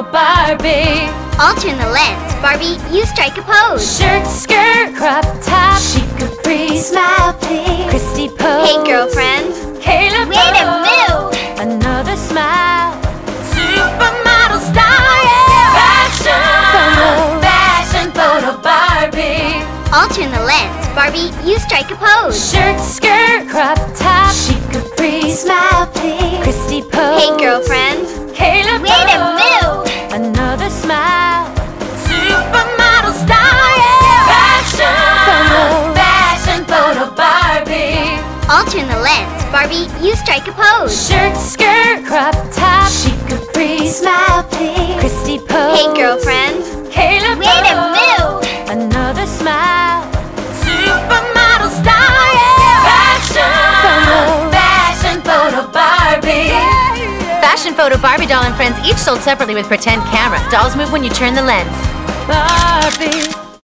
photo Barbie. Alter the lens, Barbie, you strike a pose. Shirt, skirt, crop top, chic capri, smile please. Christy pose. Hey girlfriend, Kayla way to move. Another smile. Supermodel style. Fashion photo Barbie. Alter the lens, Barbie, you strike a pose. Shirt, skirt, crop top, chic capri, smile please. Christy pose. Hey girlfriend, Kayla way to move. Another smile. Supermodel style. Fashion photo Barbie. Alter the lens, Barbie, you strike a pose. Shirt, skirt, crop top, chic capri, smile please. Christy pose. Hey girlfriend, Kayla way to move. Another smile. Supermodel style. Fashion photo Barbie. Fashion photo Barbie doll and friends each sold separately with pretend camera. Dolls move when you turn the lens. Barbie.